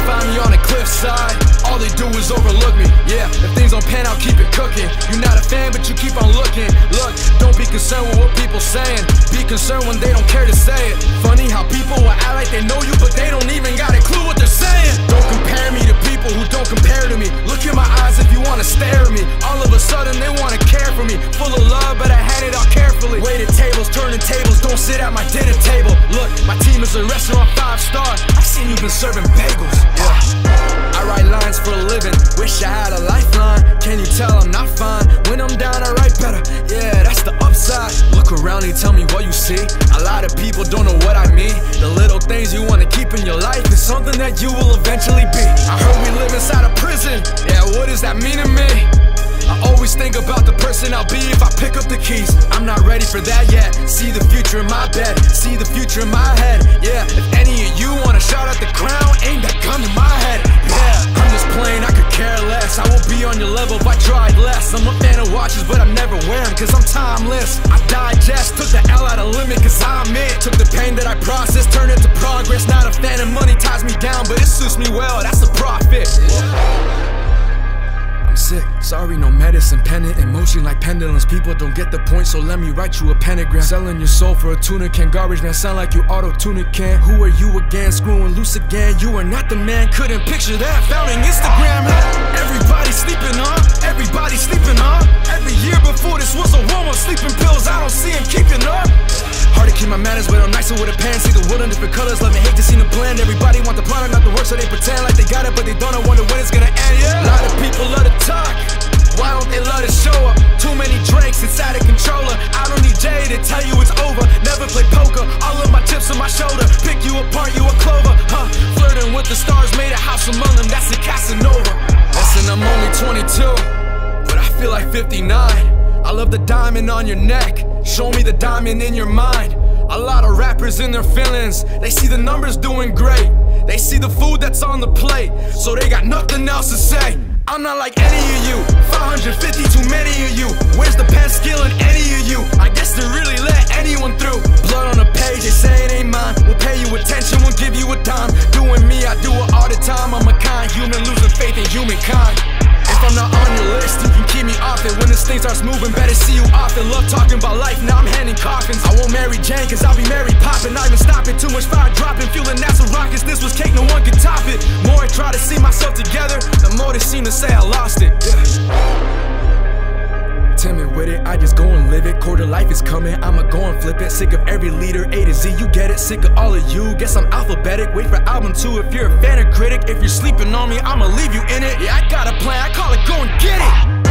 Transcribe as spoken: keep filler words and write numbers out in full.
find me on a cliffside, all they do is overlook me. Yeah, if things don't pan out, keep it cooking. You're not a fan, but you keep on looking. Look, don't be concerned with what people saying. Be concerned when they don't care to say it. Funny how people will act like they know you, but they don't even got a clue what they're saying. Don't compare me to people who don't compare to me. Look in my eyes if you wanna stare at me. All of a sudden they wanna care for me. Full of love, but I hand it out carefully. Waited tables, turning tables, don't sit at my dinner table. Look, my team is a restaurant five star. I seen you been serving bagels. Yeah, I write lines for a living. Wish I had a lifeline. Can you tell I'm not fine? When I'm down, I write better. Yeah, that's the upside. Look around and tell me what you see. A lot of people don't know what I mean. The little things you wanna keep in your life is something that you will eventually be. I heard we live inside a prison. Yeah, what does that mean to me? I always think about the person I'll be if I pick up the keys. I'm not ready for that yet. See the future in my bed, see the future in my head. Yeah, if any of you wanna shout out the crown, aim that gun in my head. Yeah, I'm just playing, I could care less. I will be on your level if I tried less. I'm a fan of watches, but I never wear them cause I'm timeless. I digest, took the L out of limit cause I'm it. Took the pain that I processed, turned it to progress. Not a fan of money ties me down, but it suits me well, that's a profit. Yeah. I'm sick, sorry, no medicine, pennant in motion like pendulums. People don't get the point, so let me write you a pentagram. Selling your soul for a tuna can, garbage man, sound like you auto-tune it can. Who are you again, screwing loose again? You are not the man, couldn't picture that, found on Instagram. Everybody sleeping, huh? Everybody sleeping, huh? Every year before this was a rumor, sleeping pills, I don't see him keeping up. Hard to keep my manners, but I'm nicer with a pen. See the world in different colors, love and hate to see the blend. Everybody want the product, not the work, so they pretend like they got it, but they don't. I wonder when it's gonna end. Yeah. A lot of people love to talk, why don't they love to show up? Too many drinks, it's out of controller. I don't need Jay to tell you it's over. Never play poker, all of my chips on my shoulder. Pick you apart, you a clover, huh? Flirting with the stars, made a house among them, that's a Casanova. Listen, I'm only twenty-two, but I feel like fifty-nine. I love the diamond on your neck, show me the diamond in your mind. A lot of rappers in their feelings, they see the numbers doing great. They see the food that's on the plate, so they got nothing else to say. I'm not like any of you, five hundred fifty too many of you. Where's the pen skill in any of you? I guess to really let anyone through. Blood on a page, they say it ain't mine. We'll pay you attention, we'll give you a dime. Doing me, I do it all the time. I'm a kind human, losing faith in humankind. If I'm not on your list, you can keep me off it. When this thing starts moving, better see you often. Love talking about life, now I'm handing coffins. I won't marry Jane, cause I'll be married poppin'. Not even stopping, too much fire dropping. Fueling NASA rockets, this was cake, no one can top it. More I try to see myself together, the more they seem to say I lost it. Yeah. Timid with it, I just go and live it. Quarter life is coming, I'ma go and flip it. Sick of every leader, A to Z, you get it. Sick of all of you, guess I'm alphabetic. Wait for album two if you're a fan or critic. If you're sleeping on me, I'ma leave you in it. Yeah, I got a plan, I call it go and get it.